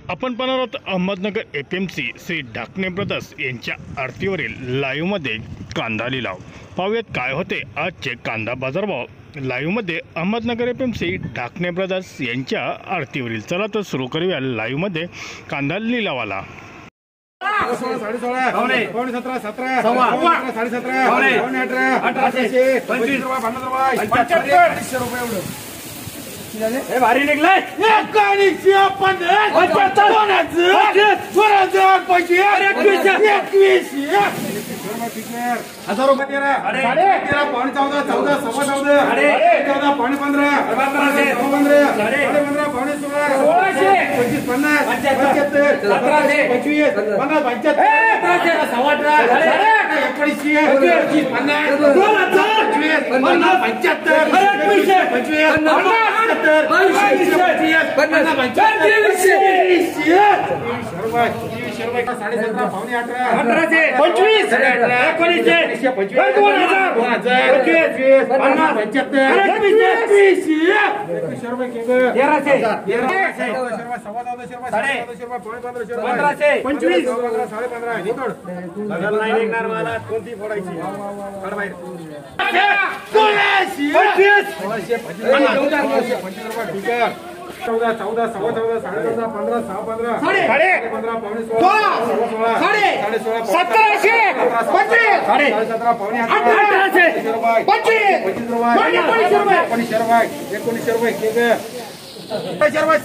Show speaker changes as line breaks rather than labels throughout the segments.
आपण पाहणार आहोत अहमदनगर एपीएमसी श्री ढाकणे ब्रदर्स यांच्या आरतीवरील लाईव्हमध्ये कांदा लिलाव। पाहूयात काय होते आजचे कांदा बाजारभाव लाईव्हमध्ये अहमदनगर एपीएमसी ढाकणे ब्रदर्स यांच्या आरतीवरील। चला तर सुरू करूया लाईव्हमध्ये कांदा लिलावाला।
16 पौने 17 17 17 पौने 18 25 रुपये 50 रुपये ए भारी निघलाय 1000 रुपये 13 पौने 14 14 सव्वा 14 14 पौने 15 15 पौने 16 25 50 75 25 50 75 सव्वा 18 25 50 14 14 सव्वा 14 14.5 15 6 15 15 पौने 16 16 17 पौने 18 25 रुपये 2025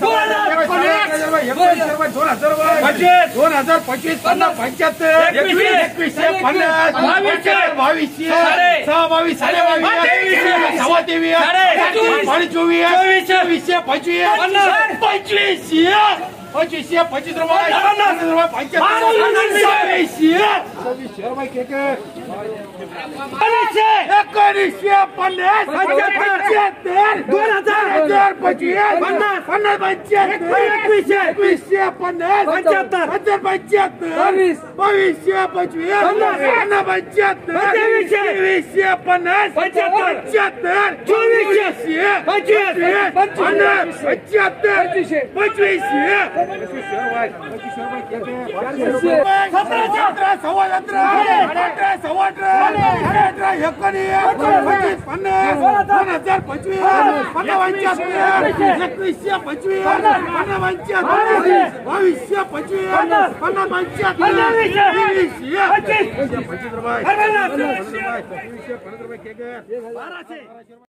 रुपये